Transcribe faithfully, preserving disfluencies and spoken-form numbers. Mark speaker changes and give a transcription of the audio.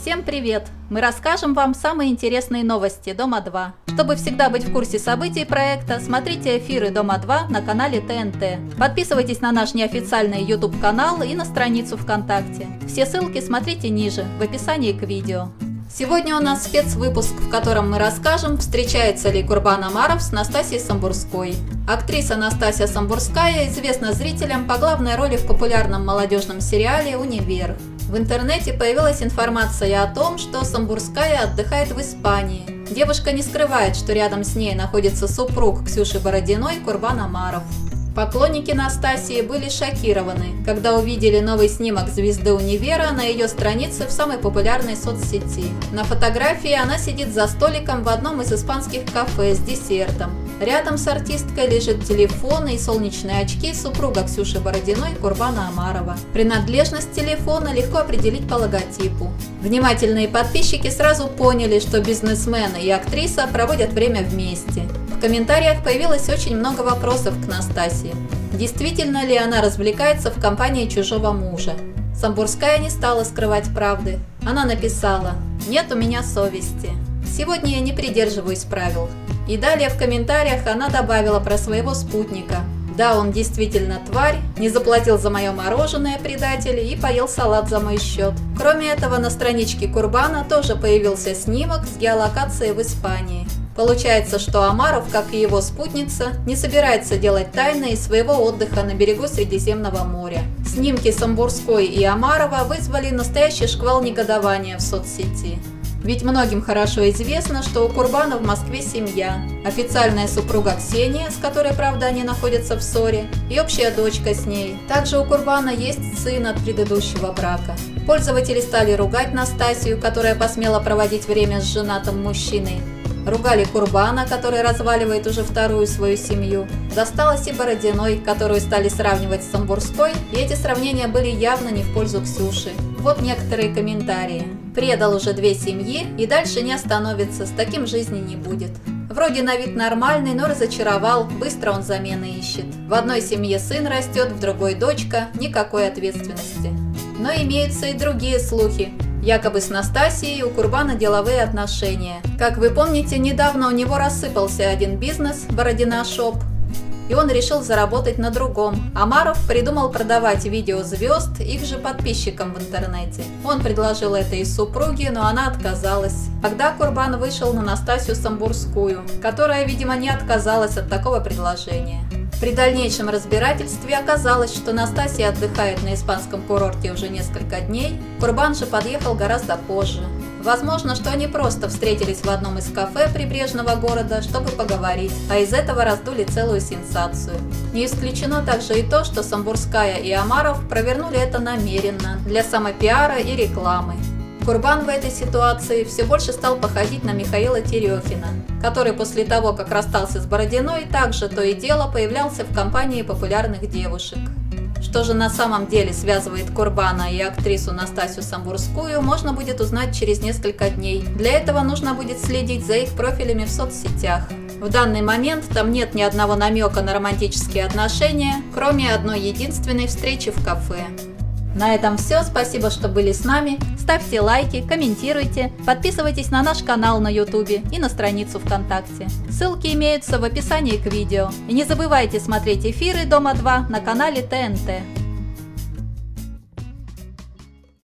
Speaker 1: Всем привет! Мы расскажем вам самые интересные новости Дома два. Чтобы всегда быть в курсе событий проекта, смотрите эфиры Дома два на канале Т Н Т. Подписывайтесь на наш неофициальный YouTube канал и на страницу ВКонтакте. Все ссылки смотрите ниже, в описании к видео. Сегодня у нас спецвыпуск, в котором мы расскажем, встречается ли Курбан Омаров с Настасьей Самбурской. Актриса Настасья Самбурская известна зрителям по главной роли в популярном молодежном сериале «Универ». В интернете появилась информация о том, что Самбурская отдыхает в Испании. Девушка не скрывает, что рядом с ней находится супруг Ксюши Бородиной Курбан Омаров. Поклонники Настасьи были шокированы, когда увидели новый снимок звезды «Универа» на ее странице в самой популярной соцсети. На фотографии она сидит за столиком в одном из испанских кафе с десертом. Рядом с артисткой лежит телефон и солнечные очки супруга Ксюши Бородиной Курбана Омарова. Принадлежность телефона легко определить по логотипу. Внимательные подписчики сразу поняли, что бизнесмен и актриса проводят время вместе. В комментариях появилось очень много вопросов к Настасье. Действительно ли она развлекается в компании чужого мужа? Самбурская не стала скрывать правды. Она написала: «Нет у меня совести. Сегодня я не придерживаюсь правил». И далее в комментариях она добавила про своего спутника. Да, он действительно тварь, не заплатил за мое мороженое, предатель, и поел салат за мой счет. Кроме этого, на страничке Курбана тоже появился снимок с геолокацией в Испании. Получается, что Омаров, как и его спутница, не собирается делать тайны из своего отдыха на берегу Средиземного моря. Снимки Самбурской и Омарова вызвали настоящий шквал негодования в соцсети. Ведь многим хорошо известно, что у Курбана в Москве семья, официальная супруга Ксения, с которой, правда, они находятся в ссоре, и общая дочка с ней. Также у Курбана есть сын от предыдущего брака. Пользователи стали ругать Настасью, которая посмела проводить время с женатым мужчиной. Ругали Курбана, который разваливает уже вторую свою семью. Досталось и Бородиной, которую стали сравнивать с Самбурской, и эти сравнения были явно не в пользу Ксюши. Вот некоторые комментарии. Предал уже две семьи и дальше не остановится, с таким жизни не будет. Вроде на вид нормальный, но разочаровал, быстро он замены ищет. В одной семье сын растет, в другой дочка, никакой ответственности. Но имеются и другие слухи. Якобы с Настасьей у Курбана деловые отношения. Как вы помните, недавно у него рассыпался один бизнес «Бородина Шоп», и он решил заработать на другом. Омаров придумал продавать видео звезд их же подписчикам в интернете. Он предложил это и супруге, но она отказалась. Тогда Курбан вышел на Настасью Самбурскую, которая, видимо, не отказалась от такого предложения. При дальнейшем разбирательстве оказалось, что Настасья отдыхает на испанском курорте уже несколько дней, Курбан же подъехал гораздо позже. Возможно, что они просто встретились в одном из кафе прибрежного города, чтобы поговорить, а из этого раздули целую сенсацию. Не исключено также и то, что Самбурская и Омаров провернули это намеренно, для самопиара и рекламы. Курбан в этой ситуации все больше стал походить на Михаила Терехина, который после того, как расстался с Бородиной, также то и дело появлялся в компании популярных девушек. Что же на самом деле связывает Курбана и актрису Настасью Самбурскую, можно будет узнать через несколько дней. Для этого нужно будет следить за их профилями в соцсетях. В данный момент там нет ни одного намека на романтические отношения, кроме одной единственной встречи в кафе. На этом все, спасибо, что были с нами. Ставьте лайки, комментируйте, подписывайтесь на наш канал на ютубе и на страницу ВКонтакте. Ссылки имеются в описании к видео. И не забывайте смотреть эфиры Дома два на канале Т Н Т.